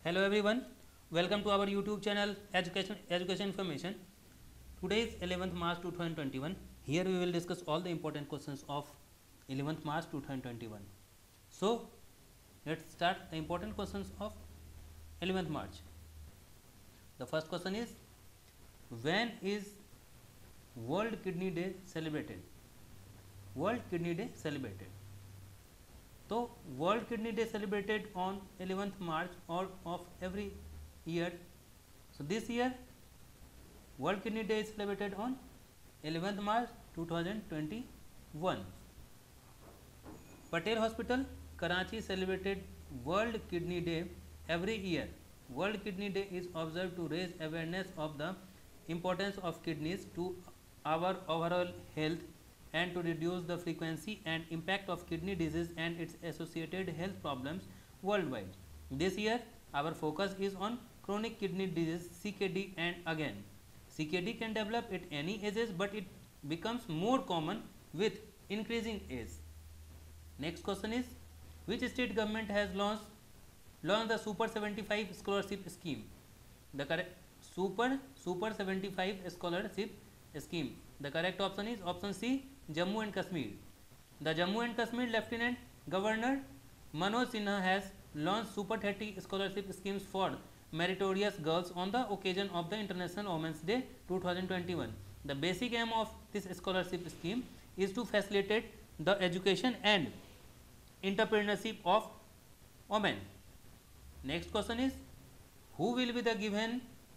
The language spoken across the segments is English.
Hello everyone, welcome to our YouTube channel Education Information. Today is 11th March 2021. Here we will discuss all the important questions of 11th March 2021. So let's start the important questions of 11th March. The first question is, when is World Kidney Day celebrated? World Kidney Day celebrated. So World Kidney Day celebrated on 11th March or of every year. So this year World Kidney Day is celebrated on 11th March 2021. Patel Hospital, Karachi celebrated World Kidney Day every year. World Kidney Day is observed to raise awareness of the importance of kidneys to our overall health and to reduce the frequency and impact of kidney disease and its associated health problems worldwide. This year, our focus is on chronic kidney disease (CKD) and again, CKD can develop at any ages, but it becomes more common with increasing age. Next question is, which state government has launched the Super 75 scholarship scheme? The correct Super 75 scholarship scheme. The correct option is option C, Jammu and Kashmir. The Jammu and Kashmir Lieutenant Governor Manoj Sinha has launched Super 30 scholarship schemes for meritorious girls on the occasion of the International Women's Day 2021. The basic aim of this scholarship scheme is to facilitate the education and entrepreneurship of women. Next question is, who will be the given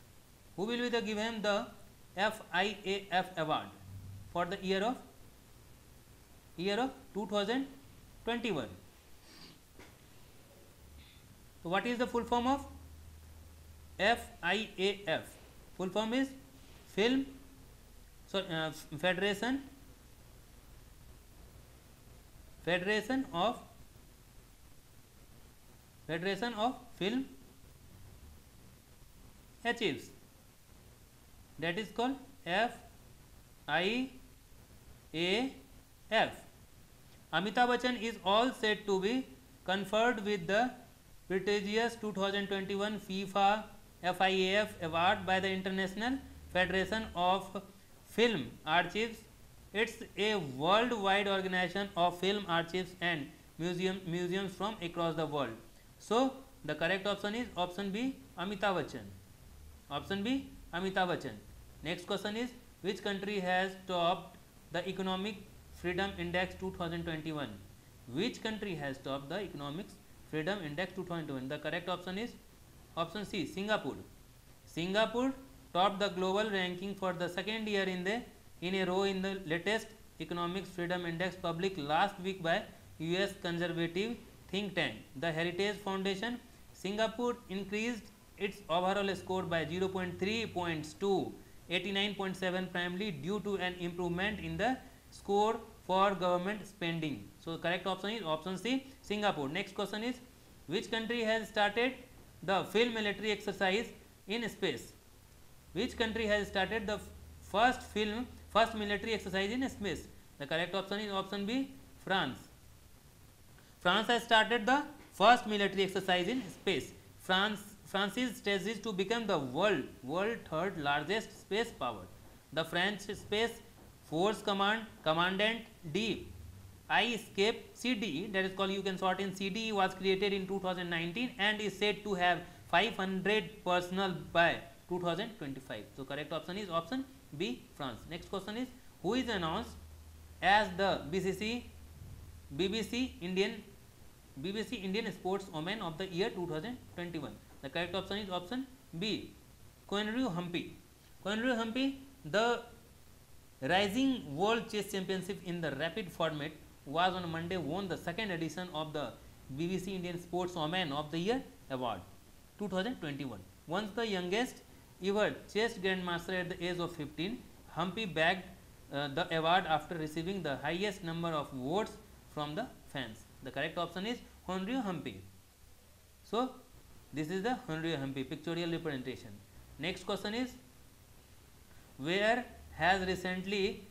the FIAF award for the year of 2021. So what is the full form of FIAF? Full form is Federation of Film Achieves. That is called FIAF. Amitabh Bachchan is all set to be conferred with the prestigious 2021 FIFA FIAF award by the International Federation of Film Archives. It's a worldwide organization of film archives and museums from across the world. So the correct option is option B, Amitabh Bachchan. Option B, Amitabh Bachchan. Next question is, which country has topped the Economic Freedom Index 2021? Which country has topped the Economic Freedom Index 2021? The correct option is option C, Singapore. Singapore topped the global ranking for the second year in a row in the latest Economic Freedom Index published last week by US conservative think tank, the Heritage Foundation. Singapore increased its overall score by 0.3 points to 89.7, primarily due to an improvement in the score for government spending. So correct option is option C, Singapore. Next question is, which country has started the field military exercise in space? Which country has started the first military exercise in space? The correct option is option B, France. France has started the first military exercise in space. France's strategy to become the world third largest space power. The French Space Force Commandant D. Escape CDE, that is called, you can short in CDE, was created in 2019 and is said to have 500 personnel by 2025. So correct option is option B, France. Next question is, who is announced as the BBC Indian Sportswoman of the year 2021? The correct option is option B, Koinru Humphrey. Koinru Humphrey, the Rising World Chess Championship in the rapid format, was on Monday won the second edition of the BBC Indian Sportswoman of the Year Award 2021. Once the youngest ever chess grandmaster at the age of 15, Humphrey bagged the award after receiving the highest number of votes from the fans. The correct option is Henry Humphrey. So this is the Henry Humphrey pictorial representation. Next question is, where has recently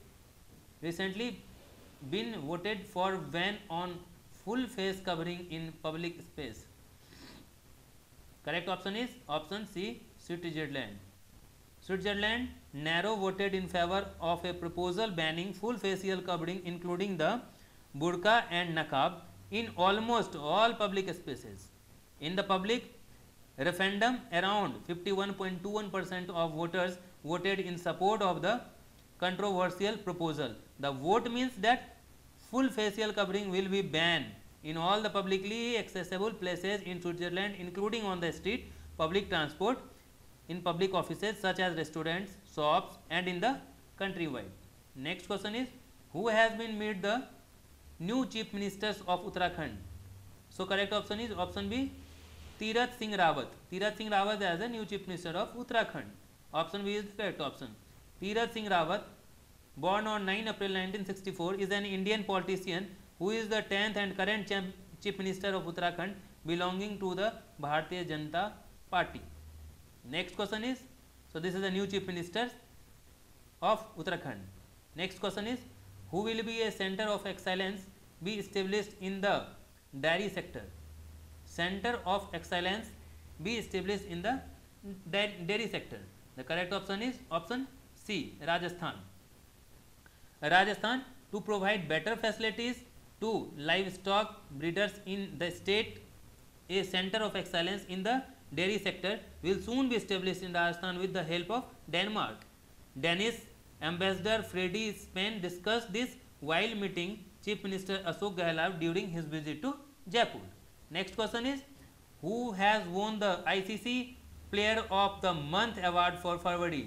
been voted for ban on full face covering in public space? Correct option is option C, Switzerland. Switzerland narrow voted in favor of a proposal banning full facial covering including the burqa and niqab in almost all public spaces. In the public referendum, around 51.21% of voters voted in support of the controversial proposal. The vote means that full facial covering will be banned in all the publicly accessible places in Switzerland, including on the street, public transport, in public offices such as restaurants, shops, and in the countrywide. Next question is, who has been made the new chief ministers of Uttarakhand? So correct option is option B, Tirath Singh Rawat. Tirath Singh Rawat as the new chief minister of Uttarakhand. Option B is the correct option. Tirath Singh Rawat, born on 9 April 1964, is an Indian politician who is the 10th and current chief minister of Uttarakhand, belonging to the Bharatiya Janata Party. Next question is, so this is the new chief minister of Uttarakhand. Next question is, who will be a center of excellence be established in the dairy sector? Center of excellence be established in the dairy sector. The correct option is option C, Rajasthan. Rajasthan, to provide better facilities to livestock breeders in the state, a center of excellence in the dairy sector will soon be established in Rajasthan with the help of Denmark. Danish Ambassador Freddy Spain discussed this while meeting Chief Minister Ashok Gehlot during his visit to Jaipur. Next question is, who has won the ICC Player of the Month award for February?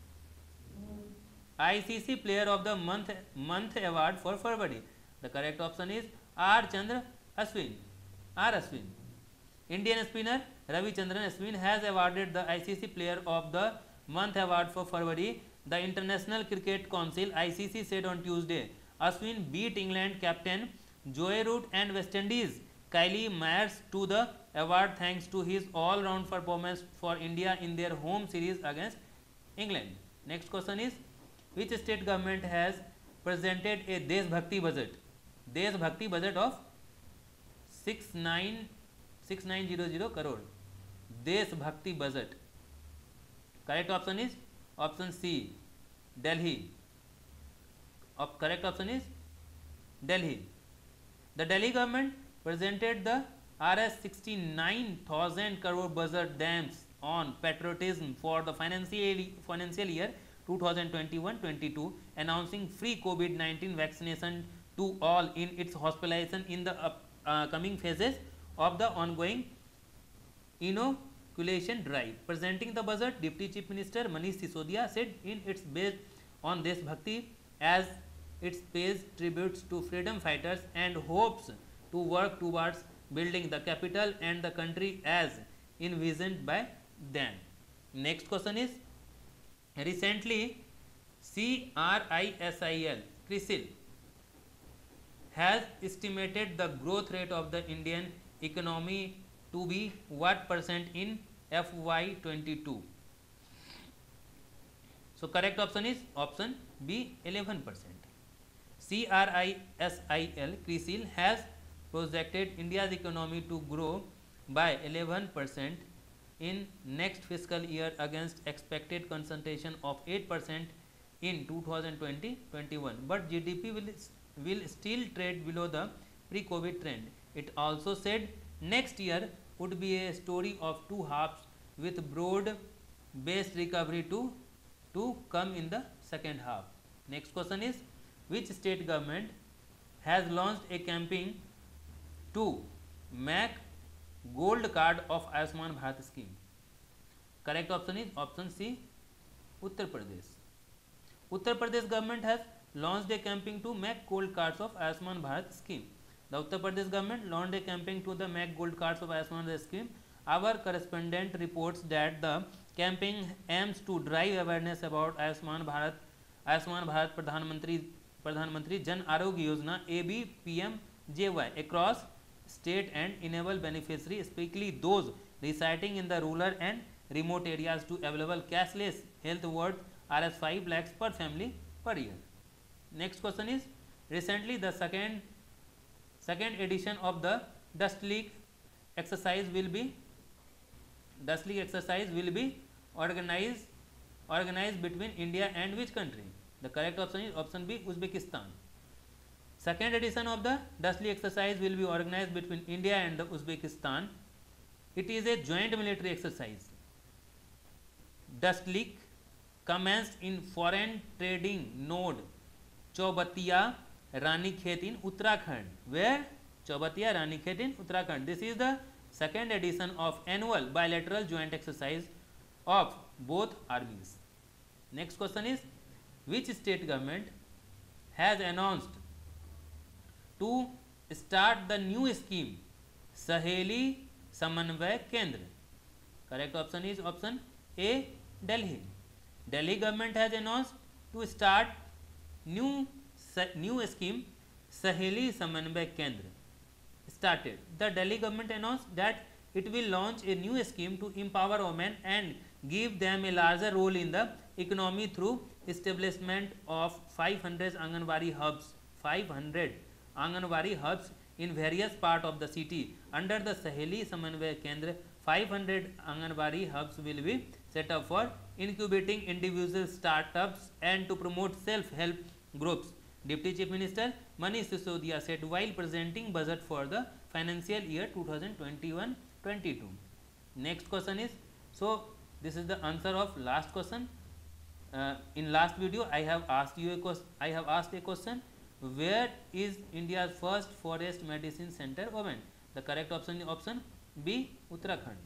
ICC Player of the Month award for February. The correct option is R. Chandra Ashwin. R. Ashwin. Indian spinner Ravichandran Ashwin has awarded the ICC Player of the Month award for February. The International Cricket Council (ICC) said on Tuesday Ashwin beat England captain Joe Root and West Indies Kylie Myers to the award thanks to his all-round performance for India in their home series against England. Next question is, which state government has presented a Deshbhakti budget? Deshbhakti budget of 6900 crore. Deshbhakti budget. Correct option is option C, Delhi. Correct option is Delhi. The Delhi government presented the Rs 69,000 crore budget dams on patriotism for the financial year 2021-22, announcing free COVID-19 vaccination to all in its hospitalization in the coming phases of the ongoing inoculation drive. Presenting the budget, Deputy Chief Minister Manish Sisodia said it's based on Deshbhakti as it pays tributes to freedom fighters and hopes to work towards building the capital and the country as envisioned by them. Next question is, recently CRISIL has estimated the growth rate of the Indian economy to be what percent in FY22? So correct option is option B, 11%. CRISIL has projected India's economy to grow by 11% in next fiscal year against expected concentration of 8% in 2020-21, but GDP will still trade below the pre-COVID trend. It also said next year would be a story of two halves with broad-based recovery to come in the second half. Next question is, which state government has launched a campaign to make gold card of Ayushman Bharat scheme? Correct option is option C, Uttar Pradesh. Uttar Pradesh government has launched a campaign to make gold cards of Ayushman Bharat scheme. The Uttar Pradesh government launched a campaign to the make gold cards of Ayushman Bharat scheme. Our correspondent reports that the campaign aims to drive awareness about Ayushman Bharat Pradhan Mantri Jan Arogya Yojana ABPMJY across state and enable beneficiaries, especially those residing in the rural and remote areas, to available cashless health worth Rs 5 lakhs per family per year. Next question is, recently the second edition of the Dust League exercise will be Dust League exercise will be organized between India and which country? The correct option is option B, Uzbekistan. Second edition of the Dust League exercise will be organized between India and the Uzbekistan. It is a joint military exercise. Dust League commenced in foreign trading node Chaubatia Ranikhet in Uttarakhand. Where? Chaubatia Ranikhet in Uttarakhand. This is the second edition of annual bilateral joint exercise of both armies. Next question is, which state government has announced to start the new scheme Saheli Samanvay Kendra? Correct option is option A, Delhi. Delhi government has announced to start new scheme Saheli Samanvay Kendra. Started. The Delhi government announced that it will launch a new scheme to empower women and give them a larger role in the economy through establishment of 500 Anganwadi hubs. 500 Anganwadi hubs in various parts of the city. Under the Saheli Samanvay Kendra, 500 Anganwadi hubs will be set up for incubating individual startups and to promote self-help groups. Deputy Chief Minister Manish Sisodia said while presenting budget for the financial year 2021-22. Next question is, so this is the answer of last question. In last video I have asked a question, where is India's first forest medicine center opened? The correct option is option B, Uttarakhand.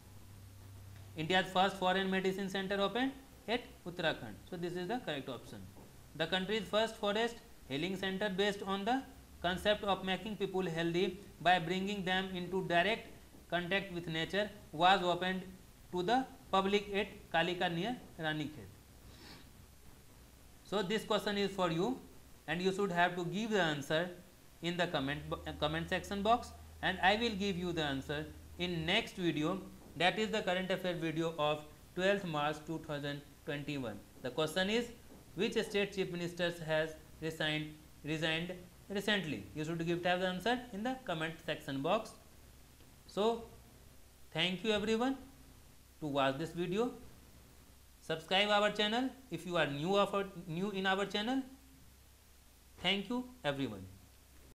India's first foreign medicine center opened at Uttarakhand. So this is the correct option. The country's first forest healing center based on the concept of making people healthy by bringing them into direct contact with nature was opened to the public at Kalika near Ranikhet. So this question is for you and you should have to give the answer in the comment section box, and I will give you the answer in next video, that is the current affair video of 12th March 2021. The question is, which state chief ministers has resigned recently? You should have the answer in the comment section box. So thank you everyone to watch this video. Subscribe our channel if you are new in our channel. Thank you everyone.